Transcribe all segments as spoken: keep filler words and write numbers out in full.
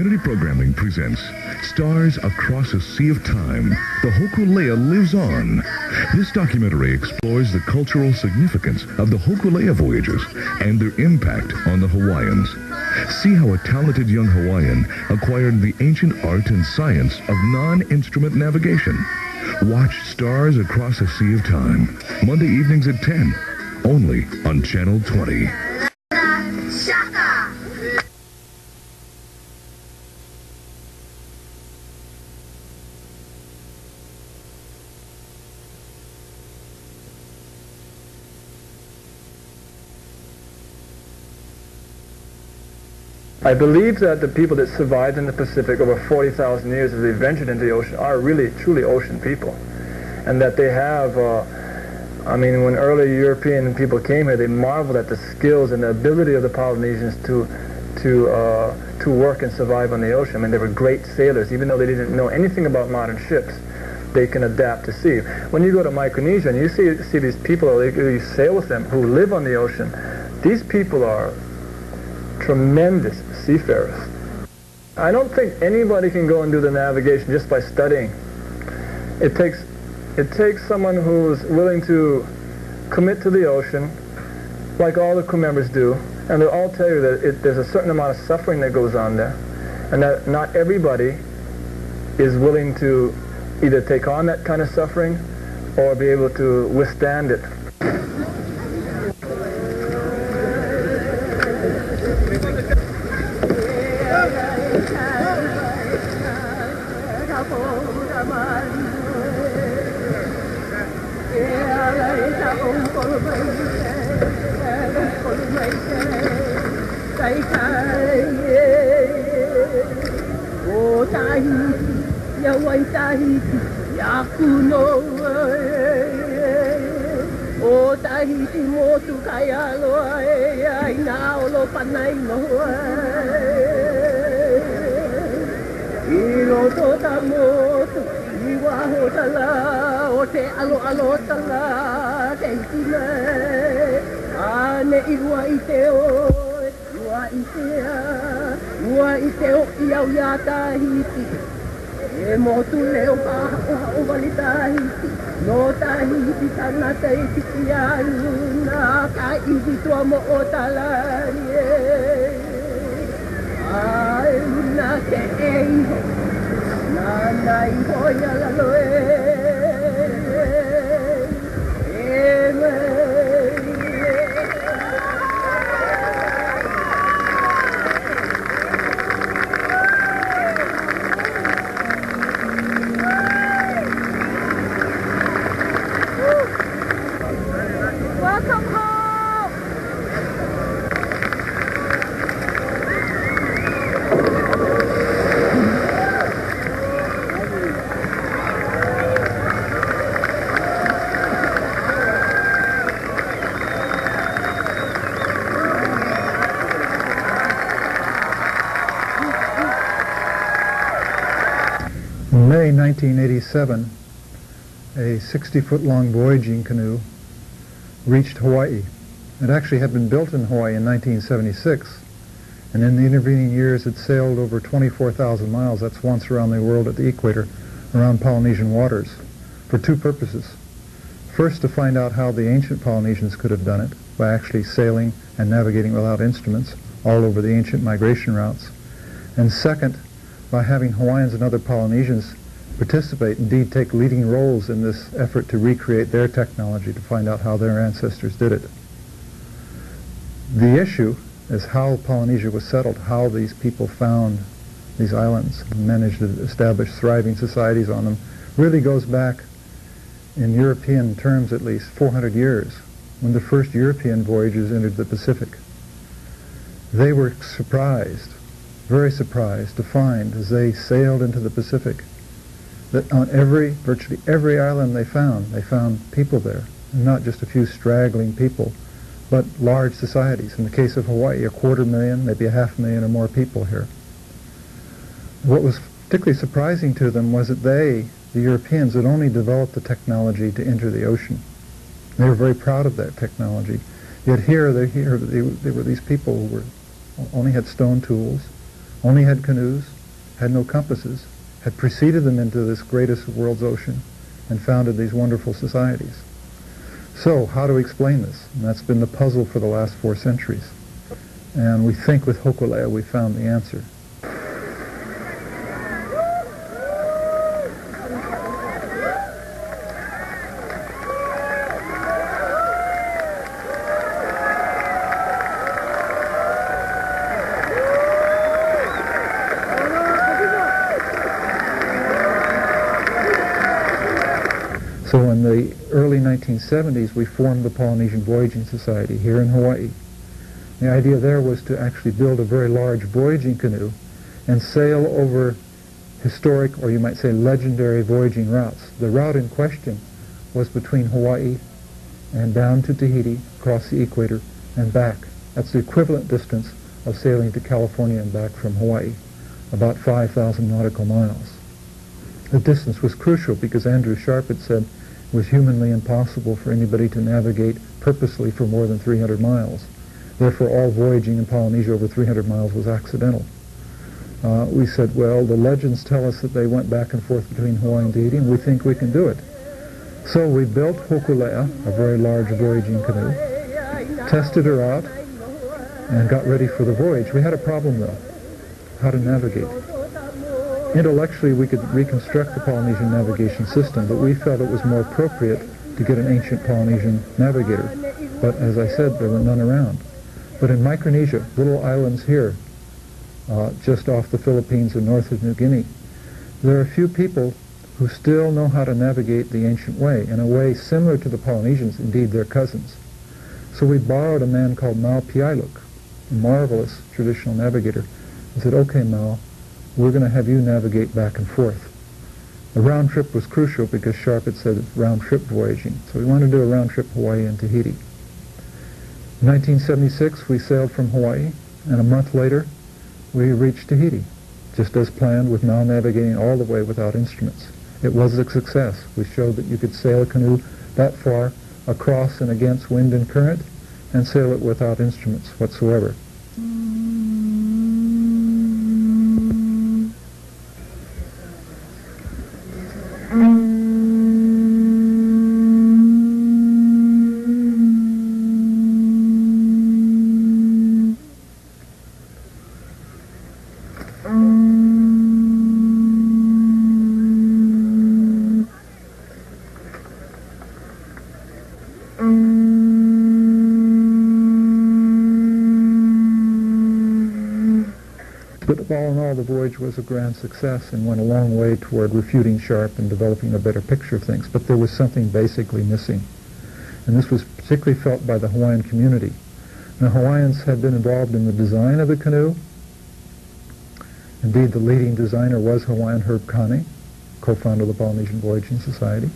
Community Programming presents Stars Across a Sea of Time. The Hokulea Lives On. This documentary explores the cultural significance of the Hokule'a voyages and their impact on the Hawaiians. See how a talented young Hawaiian acquired the ancient art and science of non-instrument navigation. Watch Stars Across a Sea of Time, Monday evenings at ten, only on Channel twenty. I believe that the people that survived in the Pacific over forty thousand years as they ventured into the ocean are really, truly ocean people. And that they have, uh, I mean, when early European people came here, they marveled at the skills and the ability of the Polynesians to, to, uh, to work and survive on the ocean. I mean, they were great sailors. Even though they didn't know anything about modern ships, they can adapt to sea. When you go to Micronesia and you see, see these people, or you sail with them, who live on the ocean, these people are tremendous seafarers. I don't think anybody can go and do the navigation just by studying. It takes, it takes someone who's willing to commit to the ocean, like all the crew members do, and they'll all tell you that it, there's a certain amount of suffering that goes on there, and that not everybody is willing to either take on that kind of suffering or be able to withstand it. O Tahiti motu kaya loa e ai na olo panai noa I roto ta motu I waho tala o te alo alo tala te tina ane I rua I te o rua I te a rua I te o I au ia Tahiti e motu leo paha o wali Tahiti no Tahiti tana te tiki aluna ka iwi tua mo o talari ai na te eiho na na I hoia lalo e e me In May nineteen eighty-seven, a sixty-foot-long voyaging canoe reached Hawaii. It actually had been built in Hawaii in nineteen seventy-six, and in the intervening years it sailed over twenty-four thousand miles, that's once around the world at the equator, around Polynesian waters, for two purposes. First, to find out how the ancient Polynesians could have done it, by actually sailing and navigating without instruments all over the ancient migration routes. And second, by having Hawaiians and other Polynesians participate, indeed take leading roles in this effort to recreate their technology to find out how their ancestors did it. The issue is how Polynesia was settled, how these people found these islands and managed to establish thriving societies on them, really goes back, in European terms at least, four hundred years, when the first European voyagers entered the Pacific. They were surprised, very surprised to find, as they sailed into the Pacific, that on every, virtually every island they found, they found people there, and not just a few straggling people, but large societies. In the case of Hawaii, a quarter million, maybe a half million or more people here. What was particularly surprising to them was that they, the Europeans, had only developed the technology to enter the ocean. They were very proud of that technology. Yet here, they, here they, they were these people who were, only had stone tools, only had canoes, had no compasses, had preceded them into this greatest world's ocean and founded these wonderful societies. So, how do we explain this? And that's been the puzzle for the last four centuries. And we think with Hokulea we found the answer. So in the early nineteen seventies, we formed the Polynesian Voyaging Society here in Hawaii. The idea there was to actually build a very large voyaging canoe and sail over historic, or you might say legendary, voyaging routes. The route in question was between Hawaii and down to Tahiti, across the equator, and back. That's the equivalent distance of sailing to California and back from Hawaii, about five thousand nautical miles. The distance was crucial because Andrew Sharp had said it was humanly impossible for anybody to navigate purposely for more than three hundred miles. Therefore, all voyaging in Polynesia over three hundred miles was accidental. Uh, we said, well, the legends tell us that they went back and forth between Hawaii and Tahiti, and we think we can do it. So we built Hokulea, a very large voyaging canoe, tested her out, and got ready for the voyage. We had a problem, though, how to navigate. Intellectually, we could reconstruct the Polynesian navigation system, but we felt it was more appropriate to get an ancient Polynesian navigator. But as I said, there were none around. But in Micronesia, little islands here, uh, just off the Philippines and north of New Guinea, there are a few people who still know how to navigate the ancient way, in a way similar to the Polynesians, indeed their cousins. So we borrowed a man called Mao Piailug, a marvelous traditional navigator, and said, okay, Mao, we're going to have you navigate back and forth. The round trip was crucial because Sharp had said round trip voyaging, so we wanted to do a round trip Hawaii and Tahiti. In nineteen seventy-six, we sailed from Hawaii, and a month later, we reached Tahiti, just as planned, with Mao navigating all the way without instruments. It was a success. We showed that you could sail a canoe that far across and against wind and current, and sail it without instruments whatsoever. But all in all, the voyage was a grand success and went a long way toward refuting Sharp and developing a better picture of things. But there was something basically missing. And this was particularly felt by the Hawaiian community. The Hawaiians had been involved in the design of the canoe. Indeed, the leading designer was Hawaiian Herb Kane, co-founder of the Polynesian Voyaging Society.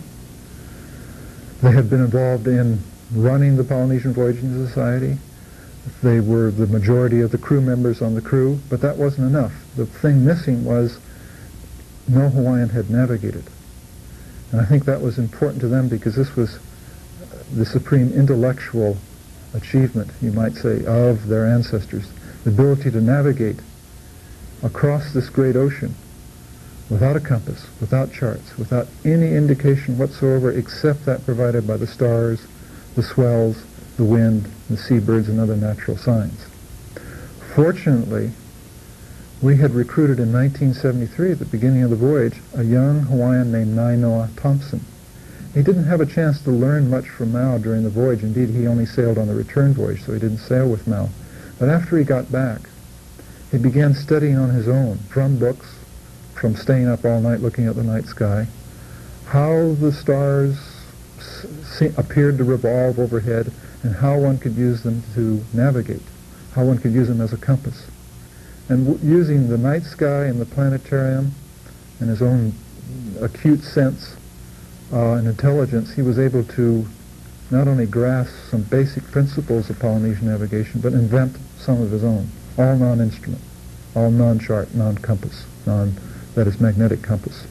They had been involved in running the Polynesian Voyaging Society. They were the majority of the crew members on the crew, but that wasn't enough. The thing missing was no Hawaiian had navigated. And I think that was important to them because this was the supreme intellectual achievement, you might say, of their ancestors. The ability to navigate across this great ocean without a compass, without charts, without any indication whatsoever except that provided by the stars, the swells, the wind, the seabirds, and other natural signs. Fortunately, we had recruited in nineteen seventy-three, at the beginning of the voyage, a young Hawaiian named Nainoa Thompson. He didn't have a chance to learn much from Mao during the voyage. Indeed, he only sailed on the return voyage, so he didn't sail with Mao. But after he got back, he began studying on his own, from books, from staying up all night looking at the night sky, how the stars appeared to revolve overhead, and how one could use them to navigate, how one could use them as a compass. And w using the night sky and the planetarium and his own acute sense uh, and intelligence, he was able to not only grasp some basic principles of Polynesian navigation, but invent some of his own, all non-instrument, all non-chart, non-compass, non, that is, magnetic compass.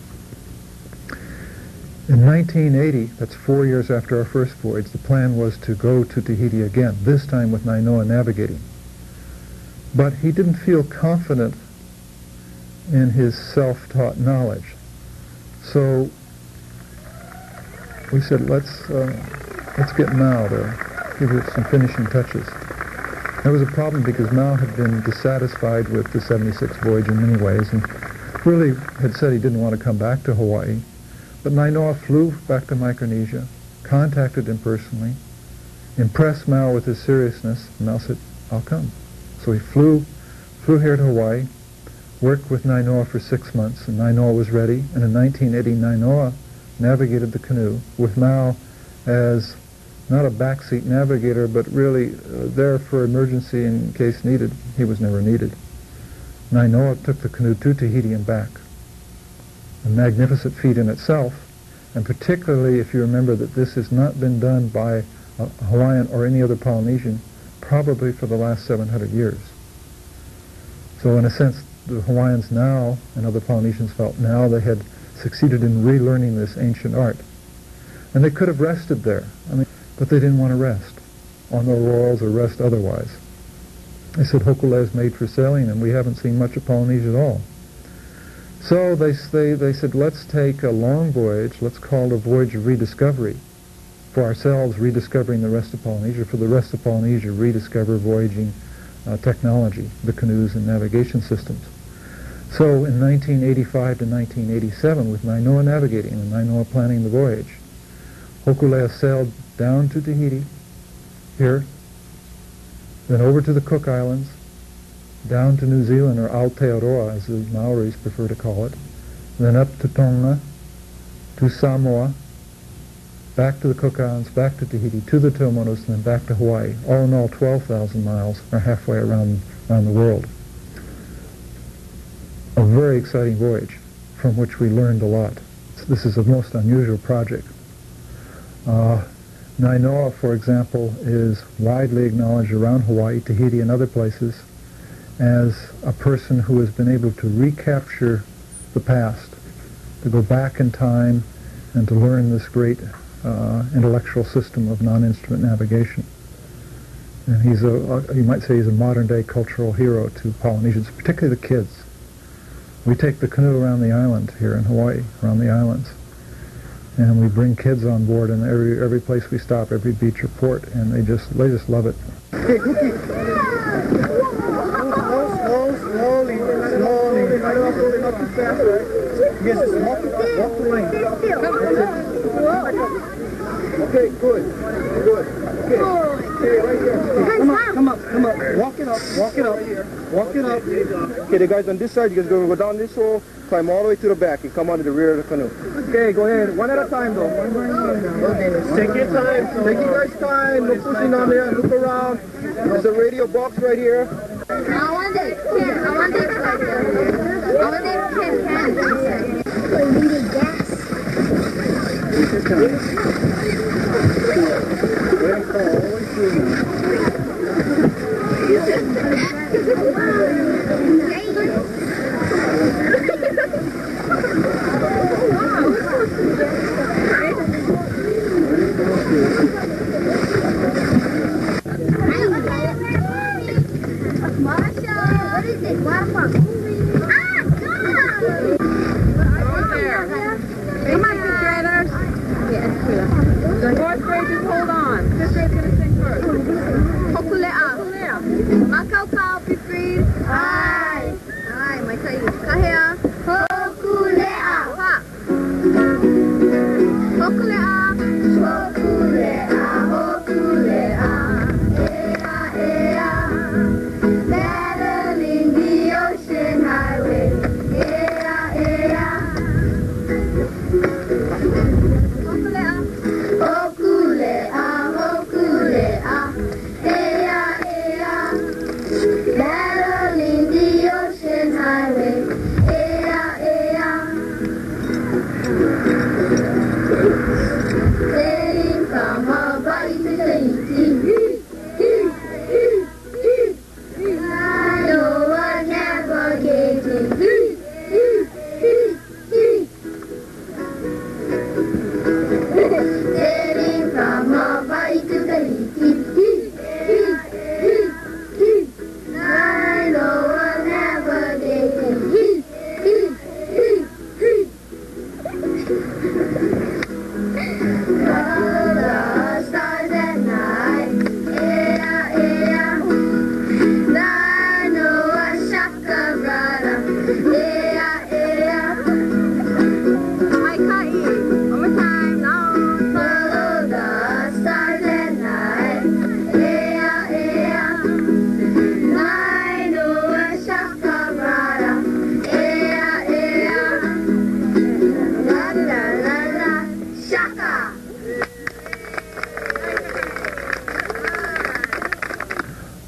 In nineteen eighty, that's four years after our first voyage, the plan was to go to Tahiti again, this time with Nainoa navigating. But he didn't feel confident in his self-taught knowledge. So we said, let's uh, let's get Mao to give it some finishing touches. There was a problem because Mao had been dissatisfied with the seventy-six voyage in many ways and really had said he didn't want to come back to Hawaii. But Nainoa flew back to Micronesia, contacted him personally, impressed Mao with his seriousness, and Mao said, I'll come. So he flew, flew here to Hawaii, worked with Nainoa for six months, and Nainoa was ready, and in nineteen eighty, Nainoa navigated the canoe with Mao as not a backseat navigator, but really uh, there for emergency in case needed. He was never needed. Nainoa took the canoe to Tahiti and back. A magnificent feat in itself, and particularly if you remember that this has not been done by a Hawaiian or any other Polynesian probably for the last seven hundred years. So in a sense, the Hawaiians now, and other Polynesians felt now they had succeeded in relearning this ancient art. And they could have rested there, I mean, but they didn't want to rest on their laurels or rest otherwise. They said Hokulea is made for sailing, and we haven't seen much of Polynesia at all. So they, they, they said, let's take a long voyage, let's call it a voyage of rediscovery. For ourselves, rediscovering the rest of Polynesia, for the rest of Polynesia, rediscover voyaging uh, technology, the canoes and navigation systems. So in nineteen eighty-five to nineteen eighty-seven, with Nainoa navigating and Nainoa planning the voyage, Hokulea sailed down to Tahiti, here, then over to the Cook Islands, down to New Zealand, or Aotearoa, as the Maoris prefer to call it, then up to Tonga, to Samoa, back to the Cook Islands, back to Tahiti, to the Tuamotus, and then back to Hawaii. All in all, twelve thousand miles, or halfway around, around the world. A very exciting voyage, from which we learned a lot. So this is a most unusual project. Uh, Nainoa, for example, is widely acknowledged around Hawaii, Tahiti, and other places as a person who has been able to recapture the past, to go back in time and to learn this great uh, intellectual system of non-instrument navigation. And he's a, a, you might say he's a modern-day cultural hero to Polynesians, particularly the kids. We take the canoe around the island here in Hawaii, around the islands, and we bring kids on board in every every place we stop, every beach or port, and they just they just love it. Hey, Cookie. Slow, slowly, slowly. I don't know, not too fast, right? Yes, just walk, walk the lane. Okay, good, good. Okay, okay, right here. Come up, come up, come up. Walk it up, walk it up, walk it up. Okay, the guys on this side, you guys going to go down this hole, climb all the way to the back, and come onto the rear of the canoe. Okay, go ahead. One at a time, though. One more time. Take your time. Take your guys' time. No pushing on there. Look around. There's a radio box right here. I want it. I want it. I want it. I needed gas. What is it? Ah, come on, fifth graders. The fourth grade, just hold on. Fifth grade's going to sing first. Hokuleʻa. Hokuleʻa. Makau, fifth grade. Hi. Hi, my kahi. Kahea. Hokuleʻa. Ha. Hokuleʻa. Hokuleʻa. Hokuleʻa. Ea, ea. Battling the ocean highway. Ea, ea. Hokuleʻa, hokuleʻa, hokuleʻa.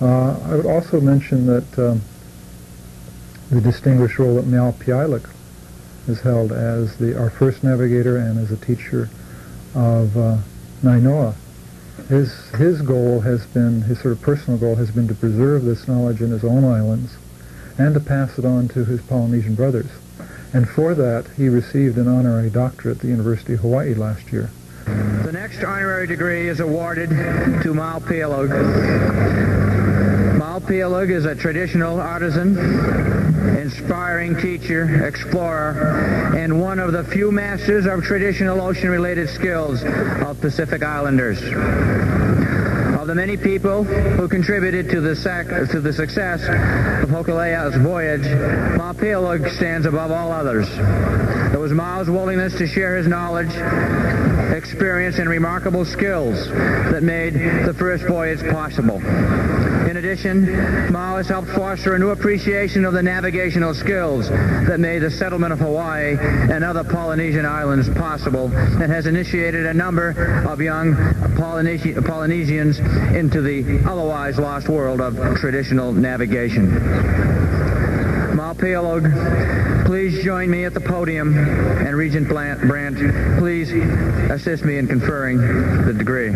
Uh, I would also mention that um, the distinguished role that Meow Piailug has held as the, our first navigator and as a teacher of uh, Nainoa. His, his goal has been, his sort of personal goal has been to preserve this knowledge in his own islands and to pass it on to his Polynesian brothers. And for that, he received an honorary doctorate at the University of Hawaii last year. The next honorary degree is awarded to Mau Piailug. Mau Piailug is a traditional artisan, inspiring teacher, explorer, and one of the few masters of traditional ocean-related skills of Pacific Islanders. Of the many people who contributed to the, sac to the success of Hokuleʻa's voyage, Mau Piailug stands above all others. It was Mau's willingness to share his knowledge, experience, and remarkable skills that made the first voyage possible. In addition, Mau has helped foster a new appreciation of the navigational skills that made the settlement of Hawaii and other Polynesian islands possible, and has initiated a number of young Polynesi Polynesians into the otherwise lost world of traditional navigation. Mau Piailug, please join me at the podium, and Regent Brandt, please assist me in conferring the degree.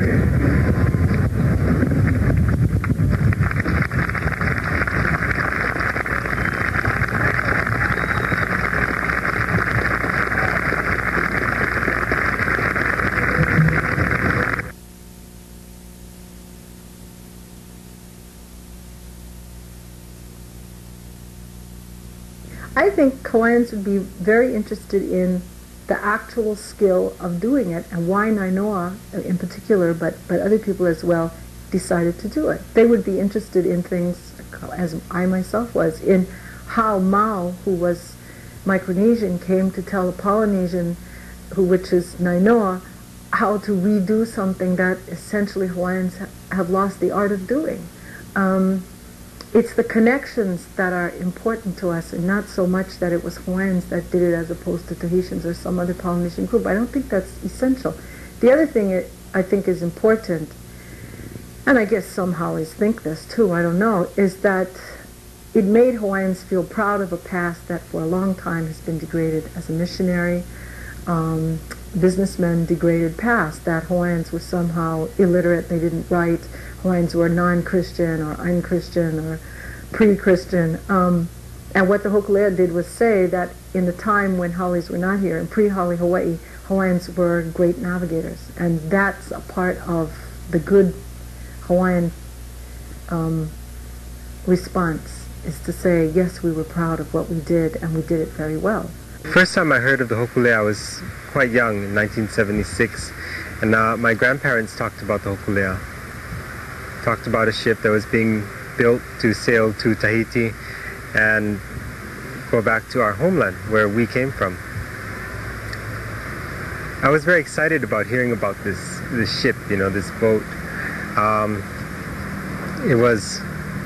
I think Hawaiians would be very interested in the actual skill of doing it, and why Nainoa in particular, but, but other people as well, decided to do it. They would be interested in things, as I myself was, in how Mau, who was Micronesian, came to tell a Polynesian, who, which is Nainoa, how to redo something that essentially Hawaiians ha have lost the art of doing. Um, It's the connections that are important to us, and not so much that it was Hawaiians that did it as opposed to Tahitians or some other Polynesian group. I don't think that's essential. The other thing it, I think is important, and I guess some Hawaiians think this too, I don't know, is that it made Hawaiians feel proud of a past that for a long time has been degraded as a missionary, um, businessmen degraded past, that Hawaiians were somehow illiterate, they didn't write, Hawaiians were non-Christian or un-Christian or pre-Christian. Um, and what the Hokulea did was say that in the time when Hawaiis were not here, in pre-Hawaii Hawaii, Hawaiians were great navigators. And that's a part of the good Hawaiian um, response, is to say, yes, we were proud of what we did, and we did it very well. First time I heard of the Hokulea, I was quite young, in nineteen seventy-six, and uh, my grandparents talked about the Hokulea. Talked about a ship that was being built to sail to Tahiti and go back to our homeland, where we came from. I was very excited about hearing about this, this ship, you know, this boat. Um, it was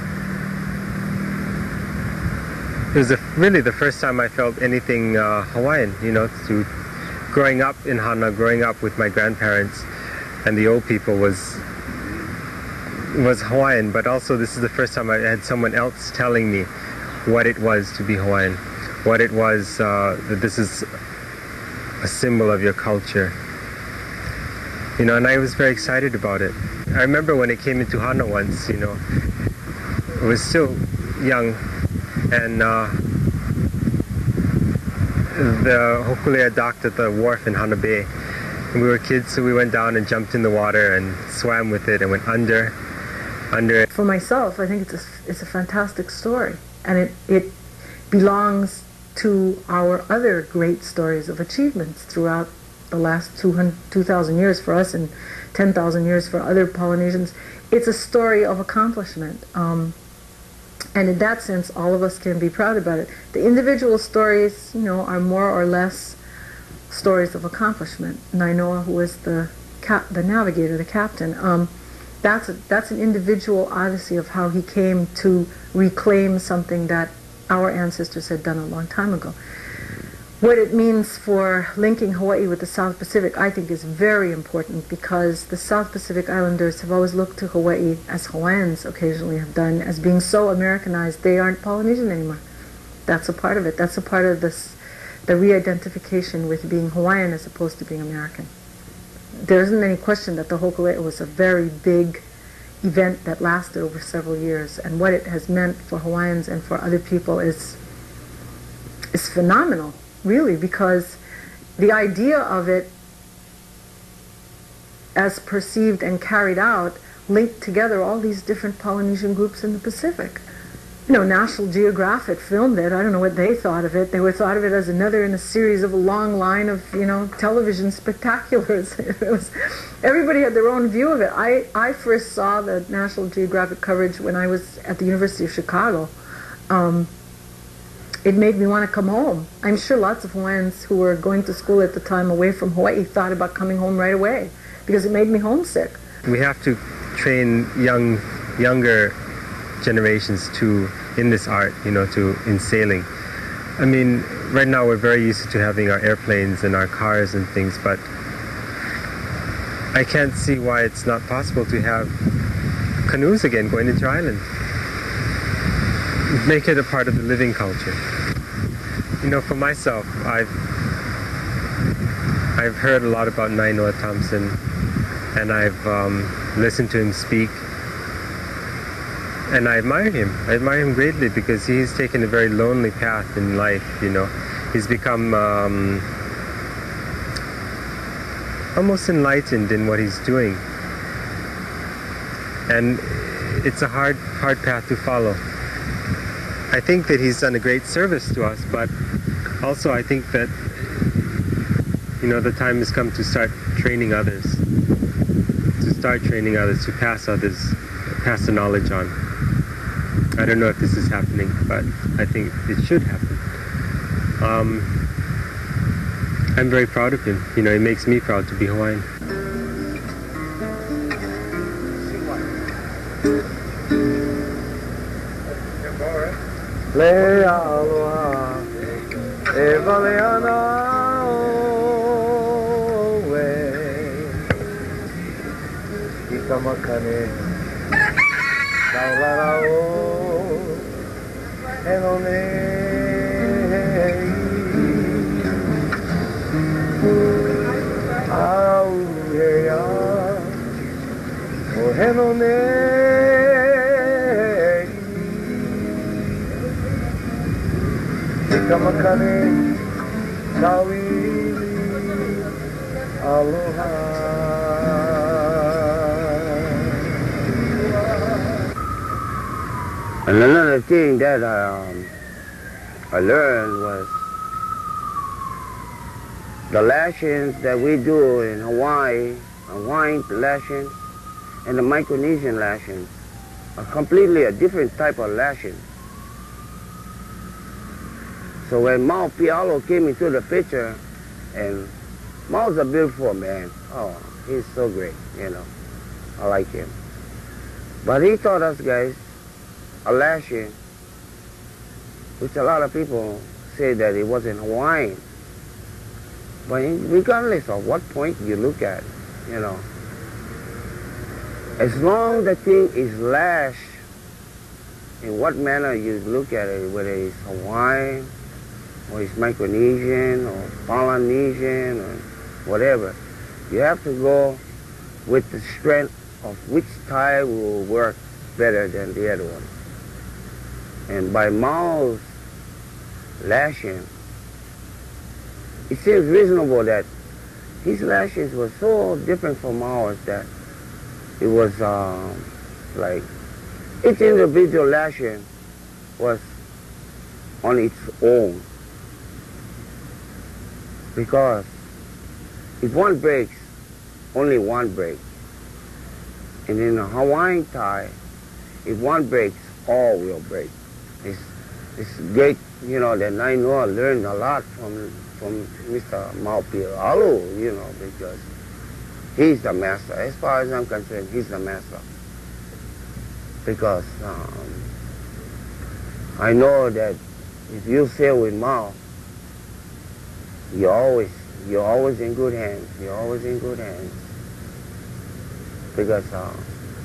It was a, really the first time I felt anything uh, Hawaiian, you know, to growing up in Hana, growing up with my grandparents and the old people was was Hawaiian, but also this is the first time I had someone else telling me what it was to be Hawaiian, what it was, uh, that this is a symbol of your culture. You know, and I was very excited about it. I remember when it came into Hana once, you know, I was still young, and uh, the Hokulea docked at the wharf in Hana Bay. And we were kids, so we went down and jumped in the water and swam with it and went under, under it. For myself, I think it's a, it's a fantastic story, and it, it belongs to our other great stories of achievements throughout the last two thousand years for us and ten thousand years for other Polynesians. It's a story of accomplishment. Um, and in that sense, all of us can be proud about it. The individual stories, you know, are more or less stories of accomplishment. Nainoa, who was the cap the navigator, the captain, um, that's, a, that's an individual odyssey of how he came to reclaim something that our ancestors had done a long time ago. What it means for linking Hawaii with the South Pacific, I think, is very important, because the South Pacific Islanders have always looked to Hawaii, as Hawaiians occasionally have done, as being so Americanized they aren't Polynesian anymore. That's a part of it. That's a part of this, the re-identification with being Hawaiian as opposed to being American. There isn't any question that the Hokule'a was a very big event that lasted over several years, and what it has meant for Hawaiians and for other people is is phenomenal, really, because the idea of it as perceived and carried out linked together all these different Polynesian groups in the Pacific. You know, National Geographic filmed it. I don't know what they thought of it. They would thought of it as another in a series of a long line of, you know, television spectaculars. It was, everybody had their own view of it. I, I first saw the National Geographic coverage when I was at the University of Chicago. Um, it made me want to come home. I'm sure lots of Hawaiians who were going to school at the time away from Hawaii thought about coming home right away, because it made me homesick. We have to train young, younger generations to in this art, you know, to in sailing. I mean, right now we're very used to having our airplanes and our cars and things, but I can't see why it's not possible to have canoes again going into our island. Make it a part of the living culture. You know, for myself, I've I've heard a lot about Nainoa Thompson, and I've um, listened to him speak. And I admire him. I admire him greatly, because he's taken a very lonely path in life, you know. He's become um, almost enlightened in what he's doing. And it's a hard, hard path to follow. I think that he's done a great service to us, but also I think that, you know, the time has come to start training others. To start training others, to pass others, pass the knowledge on. I don't know if this is happening, but I think it should happen. Um, I'm very proud of him. You know, it makes me proud to be Hawaiian. And another thing that um, I learned was the lashings that we do in Hawaii, Hawaiian lashings and the Micronesian lashings are completely a different type of lashing. So when Mao Piailug came into the picture, and Mao's a beautiful man. Oh, he's so great, you know. I like him. But he taught us guys a lashing, which a lot of people say that it wasn't Hawaiian. But regardless of what point you look at it, you know, as long as the thing is lashed, in what manner you look at it, whether it's Hawaiian, or it's Micronesian, or Polynesian, or whatever, you have to go with the strength of which tie will work better than the other one. And by Mao's lashing, it seems reasonable that his lashings were so different from ours that it was um, like each individual lashing was on its own. Because if one breaks, only one breaks. And in a Hawaiian tie, if one breaks, all will break. It's, it's great, you know, that Nainoa learned a lot from, from Mister Mao Piailug, you know, because he's the master. As far as I'm concerned, he's the master. Because um, I know that if you sail with Mao, you're always, you're always in good hands. You're always in good hands. Because uh,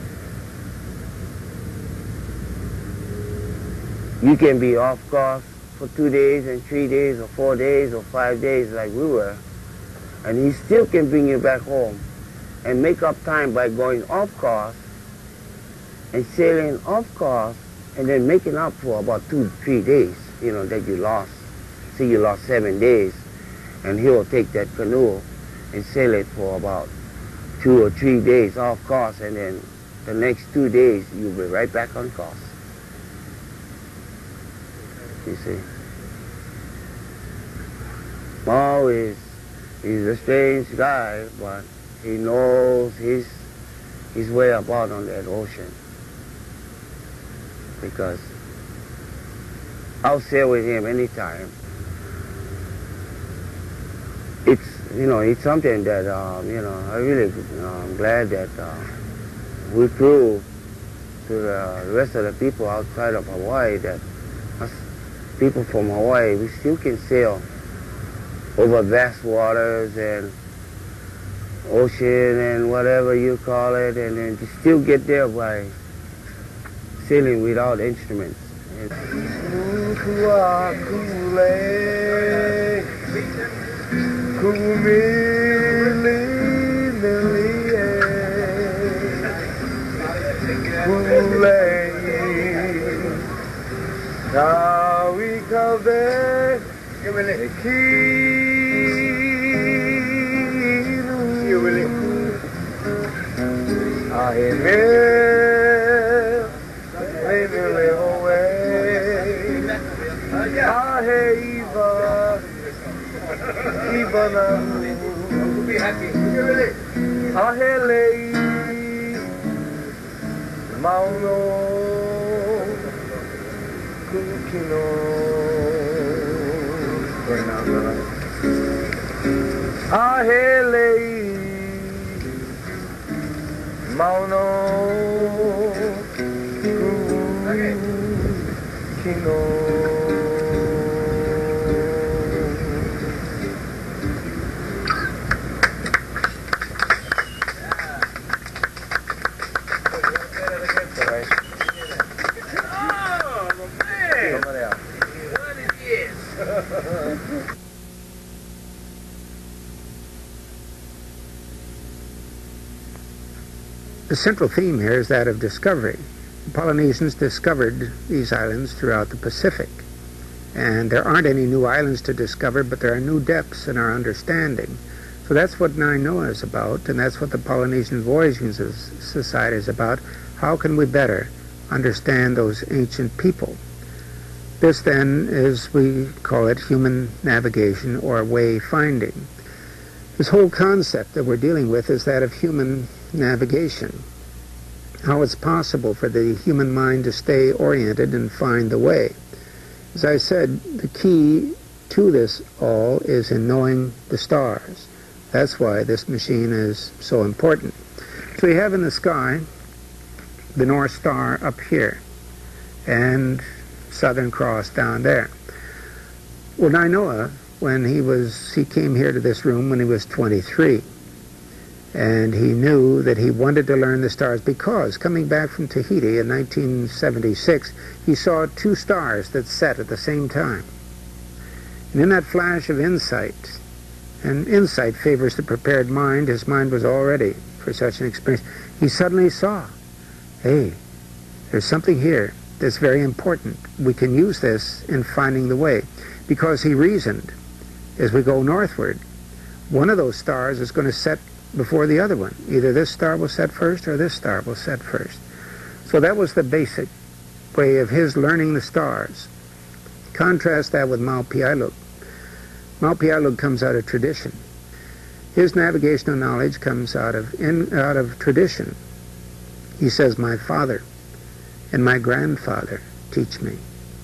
you can be off course for two days and three days or four days or five days like we were, and he still can bring you back home and make up time by going off course and sailing off course and then making up for about two, three days, you know, that you lost. See, you lost seven days, and he will take that canoe and sail it for about two or three days off course, and then the next two days you'll be right back on course. You see. Mao is, he's a strange guy, but he knows his, his way about on that ocean. Because I'll sail with him anytime. It's, you know, it's something that, um, you know, I really, you know, I'm glad that uh, we prove to the rest of the people outside of Hawaii that us people from Hawaii, we still can sail over vast waters and ocean and whatever you call it, and then to still get there by sailing without instruments. The central theme here is that of discovery. The Polynesians discovered these islands throughout the Pacific. And there aren't any new islands to discover, but there are new depths in our understanding. So that's what Nainoa is about, and that's what the Polynesian Voyaging Society is about. How can we better understand those ancient people? This then is, we call it human navigation or wayfinding. This whole concept that we're dealing with is that of human navigation. How it's possible for the human mind to stay oriented and find the way. As I said, the key to this all is in knowing the stars. That's why this machine is so important. So you have in the sky the North Star up here and Southern Cross down there. Well, Nainoa, when he was, he came here to this room when he was twenty-three. And he knew that he wanted to learn the stars because, coming back from Tahiti in nineteen seventy-six, he saw two stars that set at the same time. And in that flash of insight, and insight favors the prepared mind, his mind was all ready for such an experience, he suddenly saw, hey, there's something here that's very important. We can use this in finding the way. Because he reasoned, as we go northward, one of those stars is going to set before the other one. Either this star will set first or this star will set first. So that was the basic way of his learning the stars. Contrast that with Mau Piailug. Mau Piailug comes out of tradition. His navigational knowledge comes out of, in, out of tradition. He says, my father and my grandfather teach me.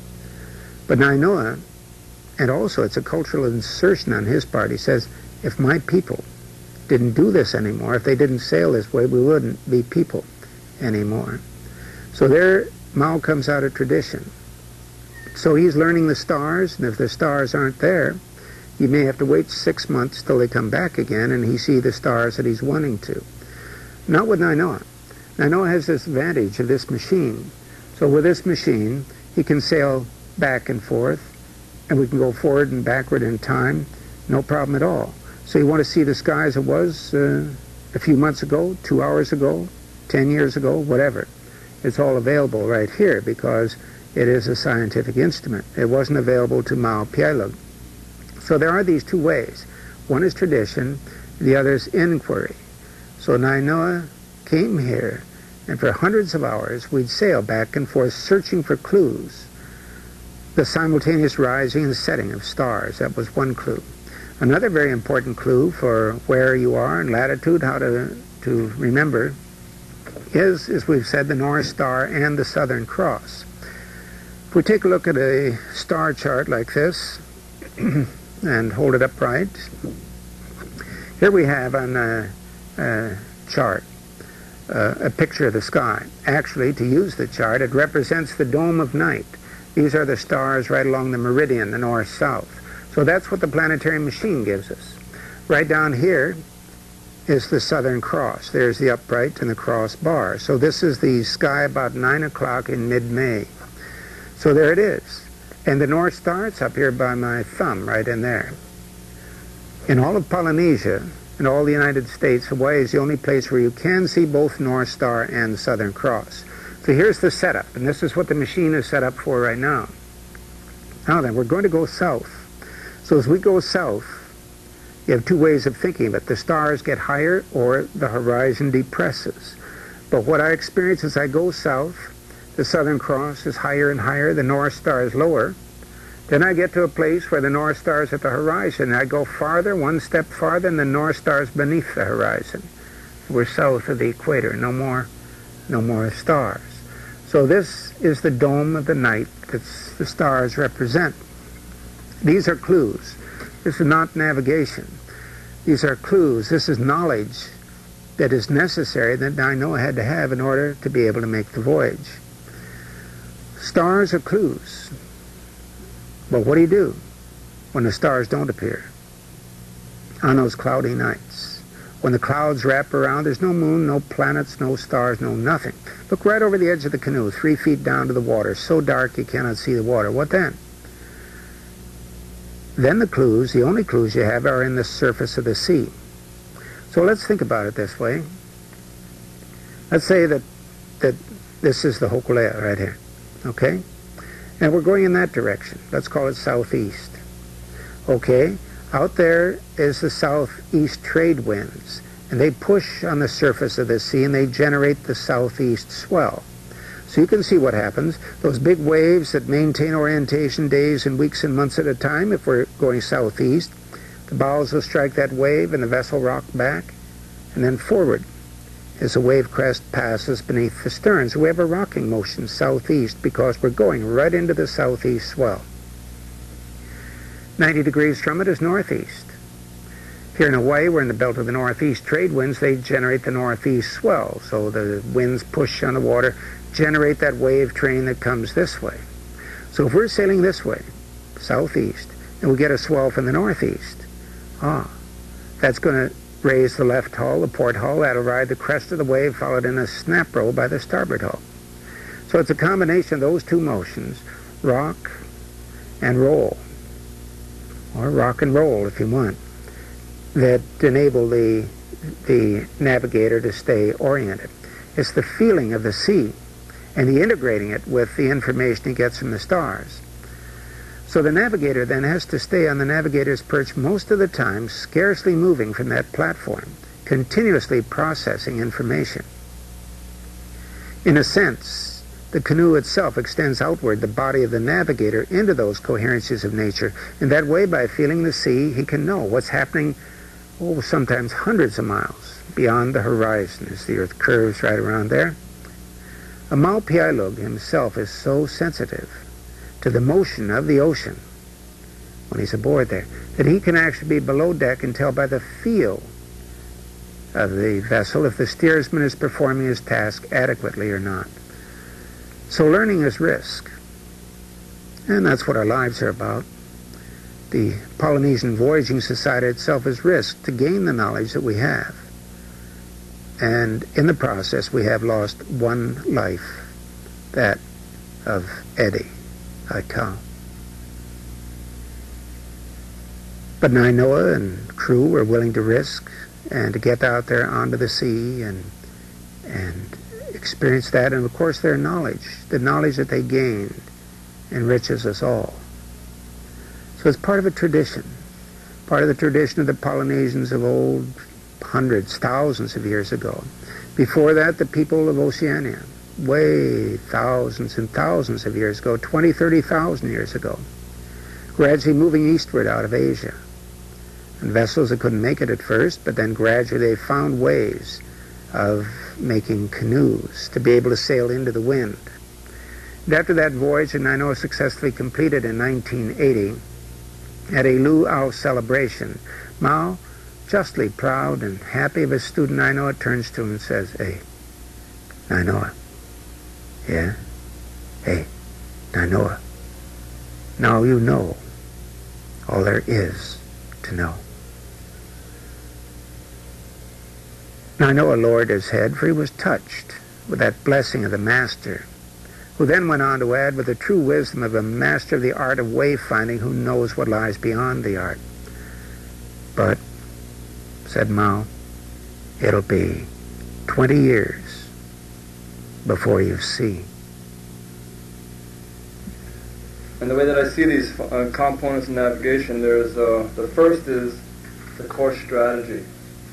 But Nainoa, and also it's a cultural insertion on his part, he says, if my people didn't do this anymore, if they didn't sail this way, we wouldn't be people anymore. So there, Mau comes out of tradition. So he's learning the stars, and if the stars aren't there, He may have to wait six months till they come back again and he see the stars that he's wanting to. Not with Nainoa. Nainoa has this advantage of this machine. So with this machine, he can sail back and forth, and we can go forward and backward in time, no problem at all. So you want to see the sky as it was uh, a few months ago, two hours ago, ten years ago, whatever. It's all available right here because it is a scientific instrument. It wasn't available to Mau Piailug. So there are these two ways. One is tradition, the other is inquiry. So Nainoa came here, and for hundreds of hours we'd sail back and forth searching for clues. The simultaneous rising and setting of stars, that was one clue. Another very important clue for where you are and latitude, how to, to remember, is, as we've said, the North Star and the Southern Cross. If we take a look at a star chart like this, and hold it upright, here we have on a, a chart uh, a picture of the sky. Actually, to use the chart, it represents the dome of night. These are the stars right along the meridian, the north-south. So that's what the planetary machine gives us. Right down here is the Southern Cross. There's the upright and the cross bar. So this is the sky about nine o'clock in mid-May. So there it is. And the North Star, it's up here by my thumb, right in there. In all of Polynesia, in all the United States, Hawaii is the only place where you can see both North Star and Southern Cross. So here's the setup, and this is what the machine is set up for right now. Now then, we're going to go south. So as we go south, you have two ways of thinking of it. The stars get higher or the horizon depresses. But what I experience as I go south, the Southern Cross is higher and higher, the North Star is lower. Then I get to a place where the North Star is at the horizon. I go farther, one step farther, and the North Star is beneath the horizon. We're south of the equator, no more, no more stars. So this is the dome of the night that the stars represent. These are clues. This is not navigation. These are clues. This is knowledge that is necessary that Nainoa had to have in order to be able to make the voyage. Stars are clues. But what do you do when the stars don't appear on those cloudy nights? When the clouds wrap around, there's no moon, no planets, no stars, no nothing. Look right over the edge of the canoe, three feet down to the water, so dark you cannot see the water. What then? Then the clues, the only clues you have, are in the surface of the sea. So let's think about it this way. Let's say that, that this is the Hokulea right here, okay? And we're going in that direction. Let's call it southeast. Okay, out there is the southeast trade winds, and they push on the surface of the sea and they generate the southeast swell. So you can see what happens. Those big waves that maintain orientation days and weeks and months at a time, if we're going southeast, the bows will strike that wave and the vessel rock back and then forward as the wave crest passes beneath the stern. So we have a rocking motion southeast because we're going right into the southeast swell. ninety degrees from it is northeast. Here in Hawaii, we're in the belt of the northeast trade winds. They generate the northeast swell. So the winds push on the water, generate that wave train that comes this way. So if we're sailing this way, southeast, and we get a swell from the northeast, ah, that's going to raise the left hull, the port hull. That'll ride the crest of the wave, followed in a snap roll by the starboard hull. So it's a combination of those two motions, rock and roll, or rock and roll if you want, that enable the, the navigator to stay oriented. It's the feeling of the sea and the integrating it with the information he gets from the stars. So the navigator then has to stay on the navigator's perch most of the time, scarcely moving from that platform, continuously processing information. In a sense, the canoe itself extends outward the body of the navigator into those coherencies of nature. In that way, by feeling the sea, he can know what's happening, oh, sometimes hundreds of miles beyond the horizon as the earth curves right around there. A Mau Piailug himself is so sensitive to the motion of the ocean when he's aboard there that he can actually be below deck and tell by the feel of the vessel if the steersman is performing his task adequately or not. So learning is risk, and that's what our lives are about. the Polynesian Voyaging Society itself has risked to gain the knowledge that we have. And in the process, we have lost one life, that of Eddie Aikau. But Nainoa and crew were willing to risk and to get out there onto the sea and and experience that, and of course their knowledge, the knowledge that they gained, enriches us all. So it's part of a tradition, part of the tradition of the Polynesians of old, hundreds, thousands of years ago. Before that, the people of Oceania, way thousands and thousands of years ago, twenty, thirty thousand years ago, gradually moving eastward out of Asia. And vessels that couldn't make it at first, but then gradually they found ways of making canoes to be able to sail into the wind. And after that voyage that Nainoa successfully completed in nineteen eighty, at a luau celebration, Mao, justly proud and happy of his student Nainoa, turns to him and says, "Hey, Nainoa, yeah? Hey, Nainoa, now you know all there is to know." Nainoa lowered his head, for he was touched with that blessing of the master, who then went on to add, with the true wisdom of a master of the art of wayfinding who knows what lies beyond the art. "But," said Mao, "it'll be twenty years before you see." And the way that I see these uh, components of navigation, there's uh, the first is the course strategy.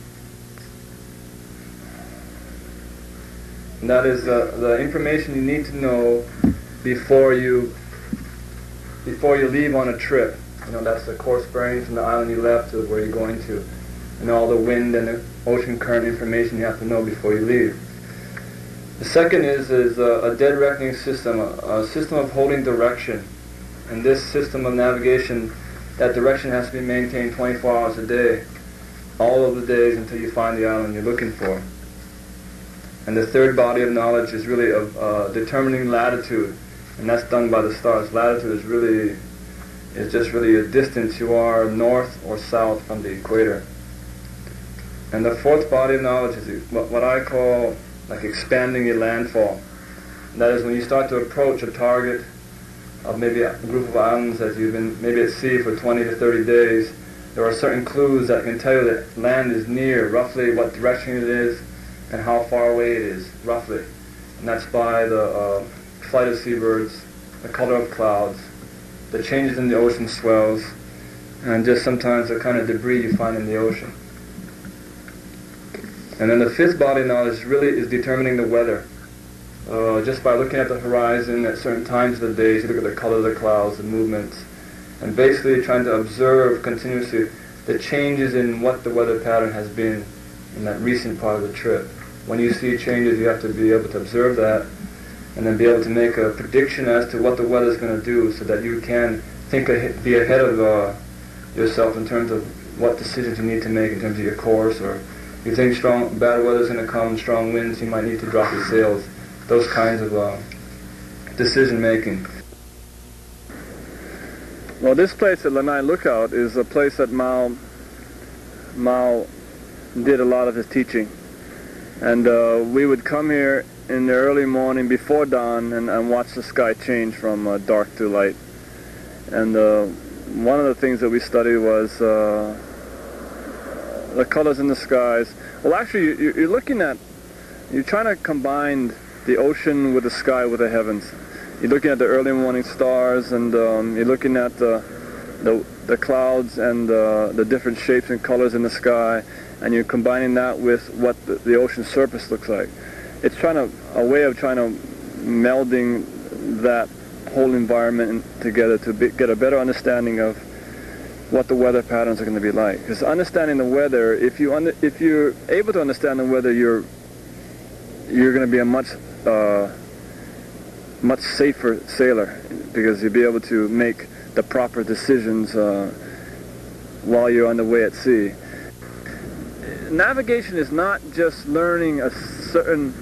And that is uh, the information you need to know before you before you leave on a trip. You know, that's the course bearing from the island you left to where you're going to, and all the wind and the ocean current information you have to know before you leave. The second is is a, a dead reckoning system, a, a system of holding direction. And this system of navigation, that direction has to be maintained twenty-four hours a day, all of the days until you find the island you're looking for. And the third body of knowledge is really of uh, determining latitude, and that's done by the stars. Latitude is really is just really a distance you are north or south from the equator. And the fourth body of knowledge is what, what I call like expanding your landfall. And that is when you start to approach a target of maybe a group of islands that you've been maybe at sea for twenty to thirty days, there are certain clues that can tell you that land is near, roughly what direction it is, and how far away it is, roughly. And that's by the uh, flight of seabirds, the color of clouds, the changes in the ocean swells, and just sometimes the kind of debris you find in the ocean. And then the fifth body of knowledge really is determining the weather. Uh, just by looking at the horizon at certain times of the day, you look at the color of the clouds, the movements, and basically trying to observe continuously the changes in what the weather pattern has been in that recent part of the trip. When you see changes, you have to be able to observe that and then be able to make a prediction as to what the weather is going to do, so that you can think ahead, be ahead of uh, yourself in terms of what decisions you need to make in terms of your course, or you think strong bad weather is going to come, strong winds, you might need to drop your sails. Those kinds of uh, decision making. Well, this place at Lanai Lookout is a place that Mao Mao did a lot of his teaching. And uh, we would come here in the early morning before dawn and, and watch the sky change from uh, dark to light. And uh, one of the things that we studied was uh, the colors in the skies. Well, actually, you, you're looking at, you're trying to combine the ocean with the sky, with the heavens. You're looking at the early morning stars, and um, you're looking at the, the, the clouds and uh, the different shapes and colors in the sky, and you're combining that with what the, the ocean surface looks like. It's trying to, a way of trying to melding that whole environment together to be, get a better understanding of what the weather patterns are going to be like. Because understanding the weather, if you under, if you're able to understand the weather, you're you're going to be a much uh, much safer sailor, because you'll be able to make the proper decisions uh, while you're on the way at sea. Navigation is not just learning a certain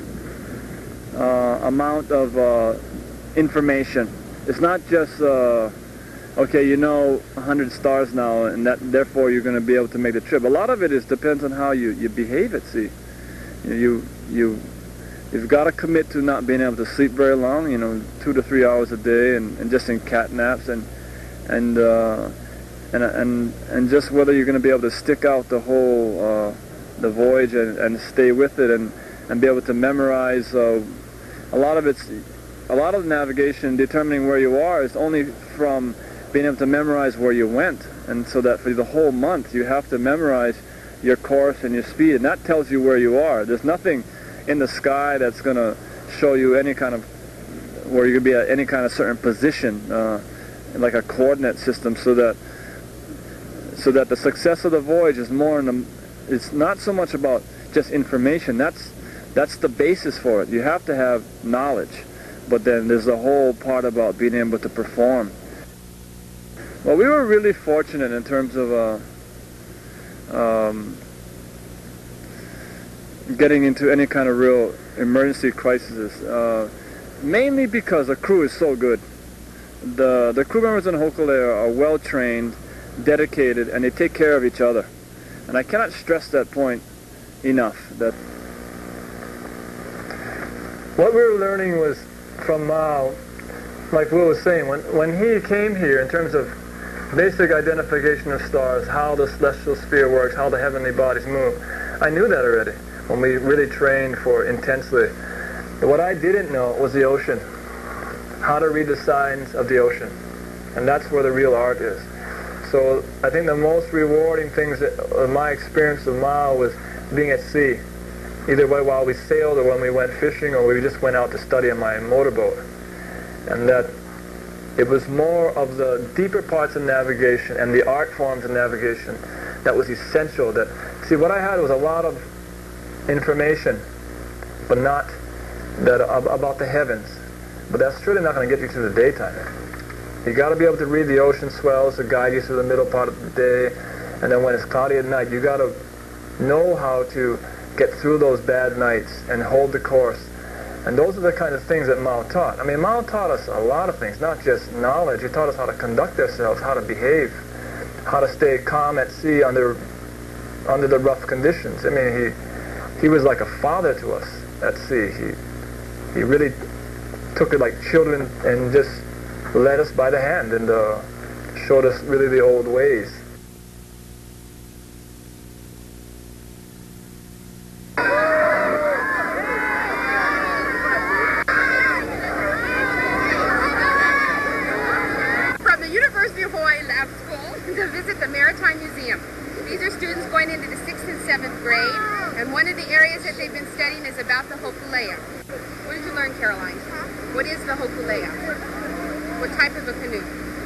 uh, amount of uh, information. It's not just uh, okay, you know a hundred stars now, and that therefore you're going to be able to make the trip. A lot of it is depends on how you, you behave at sea. You you you you've got to commit to not being able to sleep very long. You know, two to three hours a day, and, and just in cat naps, and and uh, and and and just whether you're going to be able to stick out the whole uh, the voyage and, and stay with it, and and be able to memorize. Uh, a lot of it's a lot of navigation determining where you are is only from being able to memorize where you went, and so that for the whole month you have to memorize your course and your speed, and that tells you where you are. There's nothing in the sky that's going to show you any kind of where you're going to be at any kind of certain position, uh, like a coordinate system, so that so that the success of the voyage is more in the, it's not so much about just information. That's that's the basis for it. You have to have knowledge, but then there's a whole part about being able to perform. Well, we were really fortunate in terms of uh, um, getting into any kind of real emergency crises, uh, mainly because the crew is so good. The, the crew members in Hokulea are well trained, dedicated, and they take care of each other. And I cannot stress that point enough. That what we were learning was from Mao, like Will was saying, when, when he came here in terms of basic identification of stars, how the celestial sphere works, how the heavenly bodies move. I knew that already when we really trained for intensely. But what I didn't know was the ocean, how to read the signs of the ocean. And that's where the real art is. So I think the most rewarding things that uh, my experience of Mao was being at sea, either while we sailed or when we went fishing or we just went out to study on my motorboat. And that it was more of the deeper parts of navigation and the art forms of navigation that was essential. That see, what I had was a lot of information, but not that uh, about the heavens. But that's truly not going to get you through the daytime. You got to be able to read the ocean swells to guide you through the middle part of the day, and then when it's cloudy at night, you got to know how to get through those bad nights and hold the course. And those are the kind of things that Mao taught. I mean, Mao taught us a lot of things, not just knowledge. He taught us how to conduct ourselves, how to behave, how to stay calm at sea under under the rough conditions. I mean, he he was like a father to us at sea. He he really took it like children and just led us by the hand and uh, showed us really the old ways. About the Hokulea. What did you learn, Caroline? What is the Hokulea? What type of a canoe?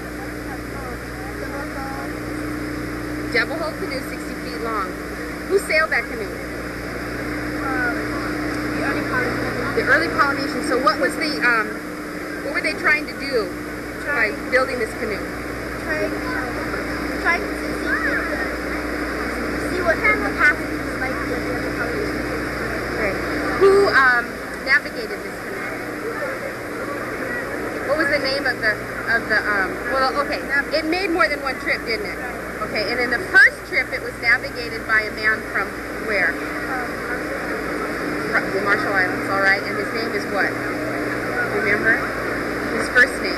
Devil hull canoe, sixty feet long. Who sailed that canoe? Um, the early Polynesians. The early Polynesians. So what was the, um, what were they trying to do by building this canoe? Trying, trying to see, see what capacity is like the early Polynesians. Who um, navigated this canoe? What was the name of the of the um? Well, okay, it made more than one trip, didn't it? Okay, and in the first trip, it was navigated by a man from where? From the Marshall Islands. All right, and his name is what? Remember? His first name?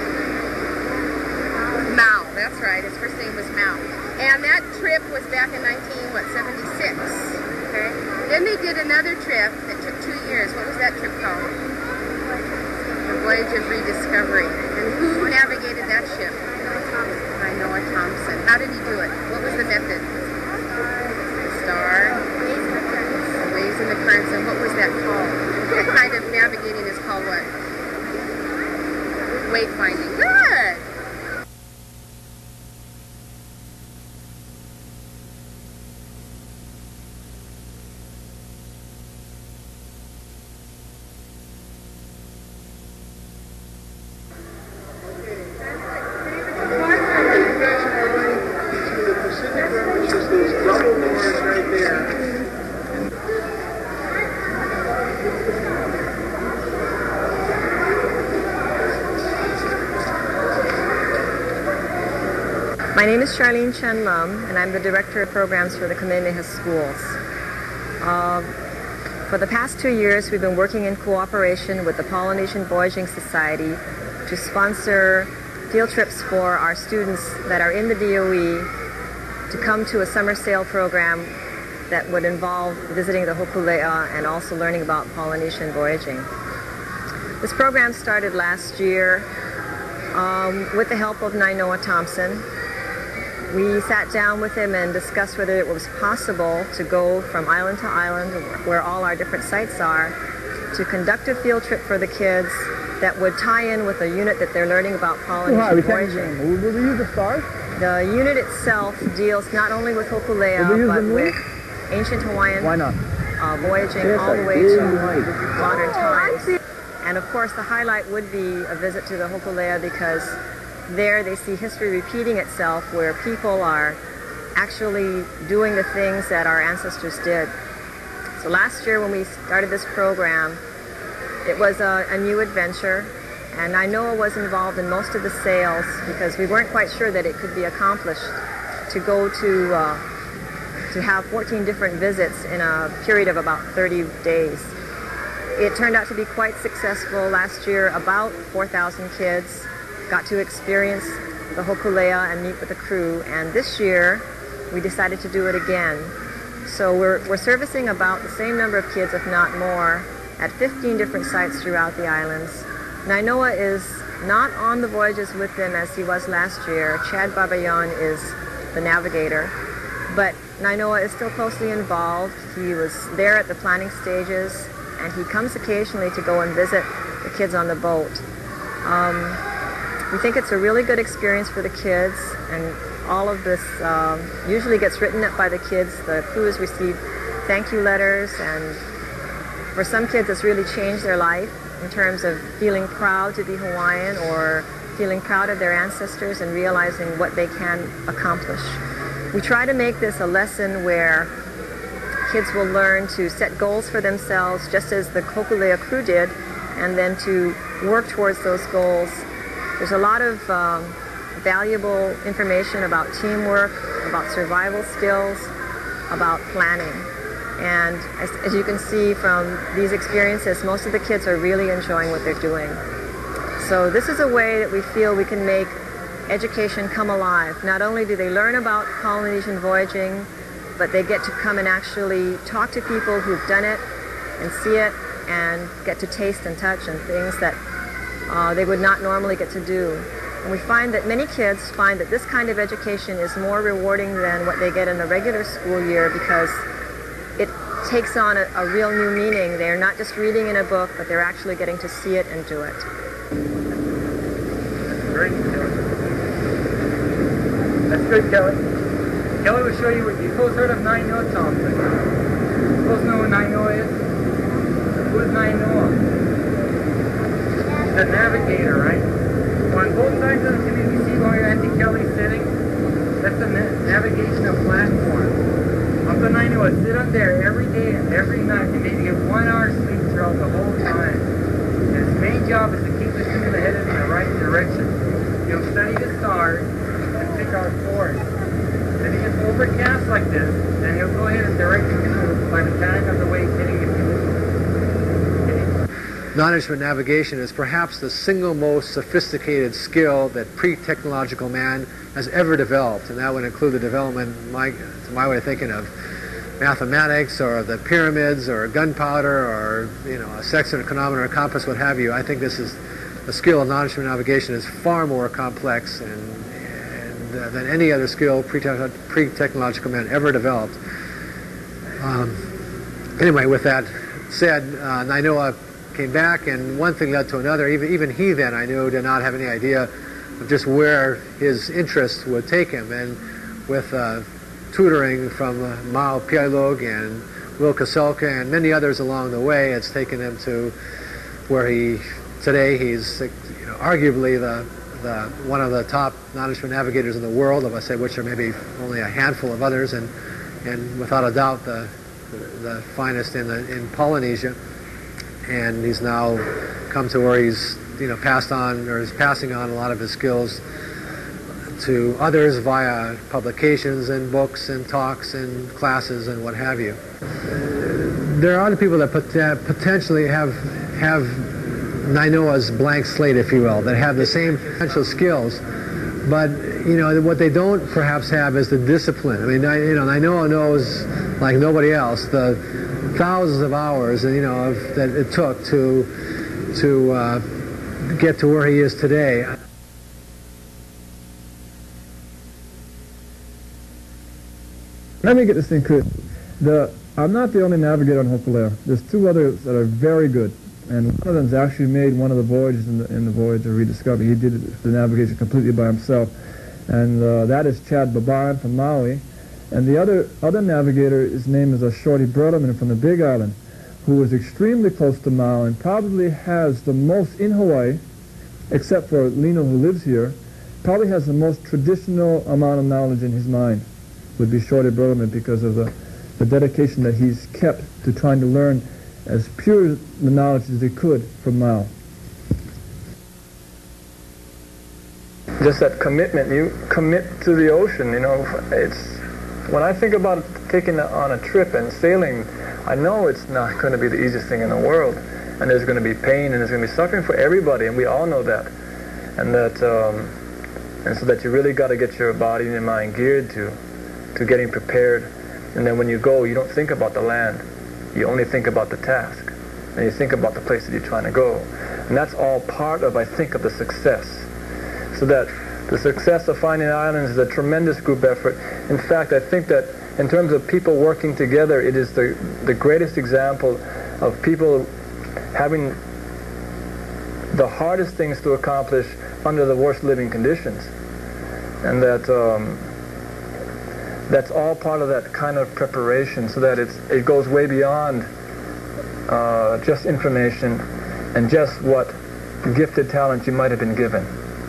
Mao. That's right. His first name was Mao. And that trip was back in nineteen what seventy-six. Okay. Then they did another trip that took two years. What was that trip called? The Voyage of Rediscovery. And who navigated that ship? Nainoa Thompson. How did he do it? What was the method? The star. Waves in the currents. And what was that called? That kind of navigating is called what? Wayfinding. Good! My name is Charlene Chen Lum, and I'm the Director of Programs for the Kamehameha Schools. Uh, for the past two years, we've been working in cooperation with the Polynesian Voyaging Society to sponsor field trips for our students that are in the D O E to come to a summer sail program that would involve visiting the Hokulea and also learning about Polynesian voyaging. This program started last year um, with the help of Nainoa Thompson. We sat down with him and discussed whether it was possible to go from island to island, where all our different sites are, to conduct a field trip for the kids that would tie in with a unit that they're learning about Polynesian voyaging. Will we use the stars? The unit itself deals not only with Hokulea, but with ancient Hawaiian Why not? Uh, voyaging all the way to modern times. And of course, the highlight would be a visit to the Hokulea, because there they see history repeating itself, where people are actually doing the things that our ancestors did. So last year when we started this program, it was a, a new adventure, and Nainoa was involved in most of the sails because we weren't quite sure that it could be accomplished to go to uh, to have fourteen different visits in a period of about thirty days. It turned out to be quite successful. Last year, about four thousand kids got to experience the Hokulea and meet with the crew, and this year we decided to do it again. So we're, we're servicing about the same number of kids, if not more, at fifteen different sites throughout the islands. Nainoa is not on the voyages with them as he was last year. Chad Babayon is the navigator, but Nainoa is still closely involved. He was there at the planning stages, and he comes occasionally to go and visit the kids on the boat. Um, we think it's a really good experience for the kids, and all of this um, usually gets written up by the kids. The crews receive thank you letters, and for some kids it's really changed their life in terms of feeling proud to be Hawaiian, or feeling proud of their ancestors and realizing what they can accomplish. We try to make this a lesson where kids will learn to set goals for themselves, just as the Hokulea crew did, and then to work towards those goals. There's a lot of um, valuable information about teamwork, about survival skills, about planning. And as, as you can see from these experiences, most of the kids are really enjoying what they're doing. So this is a way that we feel we can make education come alive. Not only do they learn about Polynesian voyaging, but they get to come and actually talk to people who've done it and see it and get to taste and touch and things that uh, they would not normally get to do. And we find that many kids find that this kind of education is more rewarding than what they get in a regular school year, because it takes on a, a real new meaning. They're not just reading in a book, but they're actually getting to see it and do it. Great, Kelly. That's good, Kelly. Kelly will show you what you folks heard of Nainoa Thompson. You folks know who Nainoa is? Who is Nainoa? The navigator, right? On both sides of the canoe, you see where Auntie Kelly's sitting? That's the navigational platform. Uncle Nainoa would sit up there every day and every night and maybe get one hour sleep throughout the whole time. And his main job is to keep the canoe headed in the right direction. He'll study the stars and pick out course. If it gets overcast like this, then he'll go ahead and direct the canoe by the time of the wave hitting the canoe. Non-instrument navigation is perhaps the single most sophisticated skill that pre-technological man has ever developed, and that would include the development, my, to my way of thinking, of mathematics or the pyramids or gunpowder or you know a sextant, chronometer, a compass, what have you. I think this is the skill of non-instrument navigation is far more complex and, and uh, than any other skill pre-technological man ever developed. Um, anyway, with that said, uh, Nainoa came back, and one thing led to another. Even even he then, I knew, did not have any idea of just where his interest would take him. And with uh, tutoring from uh, Mao Piailug and Will Kaselka and many others along the way, it's taken him to where he today he's you know, arguably the the one of the top non-instrument navigators in the world, of I say which are maybe only a handful of others, and and without a doubt the the, the finest in the in Polynesia. And he's now come to where he's, you know, passed on, or is passing on a lot of his skills to others via publications and books and talks and classes and what have you. There are other people that pot uh, potentially have have Nainoa's blank slate, if you will, that have the same potential skills, but you know what they don't perhaps have is the discipline. I mean, you know, Nainoa knows like nobody else the thousands of hours, you know, of, that it took to to uh, get to where he is today. Let me get this thing clear. The, I'm not the only navigator on Hokulea. There's two others that are very good, and one of them's actually made one of the voyages in the, in the Voyage of Rediscovery. He did the navigation completely by himself, and uh, that is Chad Baban from Maui. And the other other navigator, his name is a Shorty Burleman from the Big Island, who is extremely close to Maui and probably has the most in Hawaii, except for Lino who lives here, probably has the most traditional amount of knowledge in his mind, would be Shorty Burleman, because of the, the dedication that he's kept to trying to learn as pure the knowledge as he could from Mao. Just that commitment, you commit to the ocean, you know, it's, when I think about taking on a trip and sailing, I know it's not going to be the easiest thing in the world, and there's going to be pain and there's going to be suffering for everybody, and we all know that, and that, um, and so that you really got to get your body and your mind geared to, to getting prepared, and then when you go, you don't think about the land, you only think about the task, and you think about the place that you're trying to go, and that's all part of, I think, of the success, so that the success of finding islands is a tremendous group effort. In fact, I think that in terms of people working together, it is the, the greatest example of people having the hardest things to accomplish under the worst living conditions. And that um, that's all part of that kind of preparation, so that it's, it goes way beyond uh, just information and just what gifted talent you might have been given.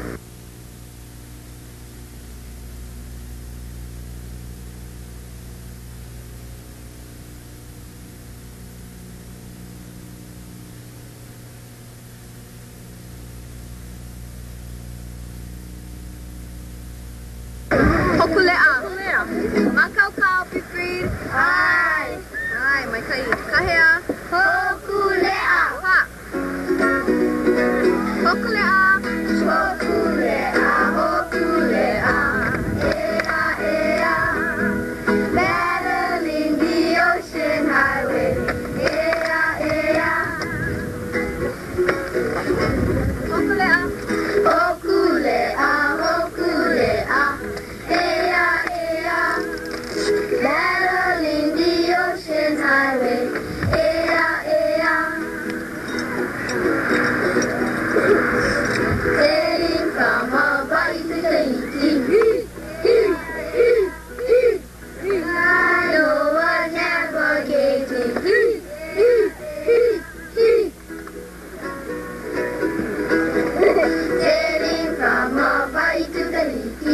Hokulea. Makau kau pipri. Hai. Hai, mai kai. Kahea. Hokulea. Ha. Hokulea. Hokulea. Hokulea. Ea, ea. Battling the ocean highway. Ea, ea. Hokulea. Hokulea. Hokulea. Battling the ocean highway, ea, ea. Sailing from Hawaii to Tahiti, Nainoa navigating, sailing from Hawaii to Tahiti.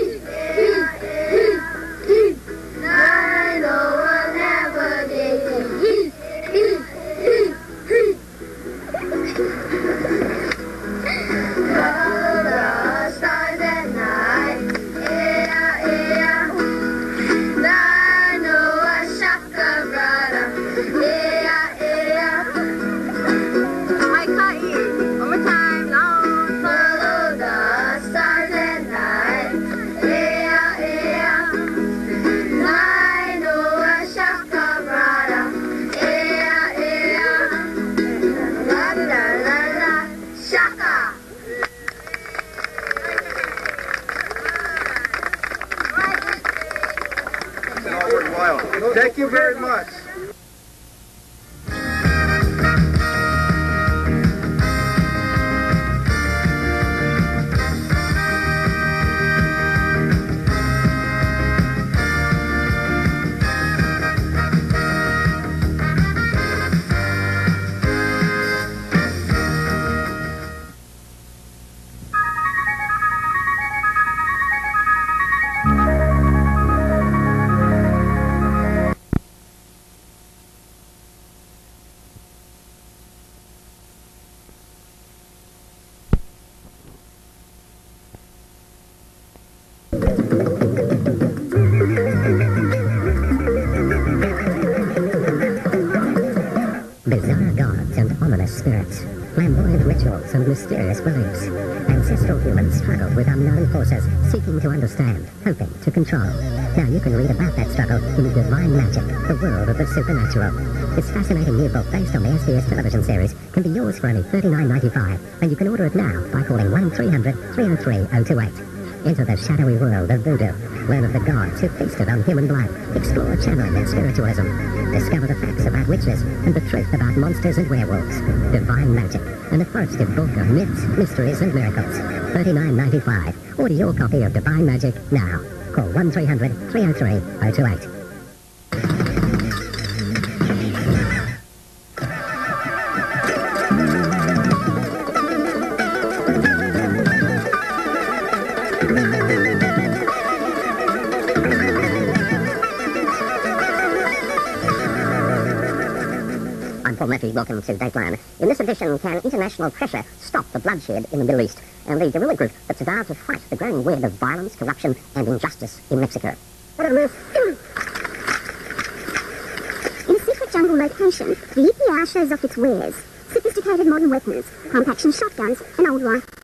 Thank you very much. flamboyant rituals and mysterious beliefs. Ancestral humans struggled with unknown forces, seeking to understand, hoping to control. Now you can read about that struggle in Divine Magic, the world of the supernatural. This fascinating new book based on the S B S television series can be yours for only thirty-nine ninety-five, and you can order it now by calling one three hundred, three oh three, oh two eight. Enter the shadowy world of voodoo. Learn of the gods who feasted on human blood. Explore channeling and spiritualism. Discover the facts about witches and the truth about monsters and werewolves. Divine Magic, an authoritative book of myths, mysteries and miracles. thirty-nine ninety-five. Order your copy of Divine Magic now. Call one three hundred, three oh three, oh two eight. Welcome to Dateline. In this edition, can international pressure stop the bloodshed in the Middle East and the guerrilla group that's vowed to fight the growing web of violence, corruption and injustice in Mexico? In a secret jungle location, the E P R shows off its wares. Sophisticated modern weapons, pump-action shotguns and old rifles.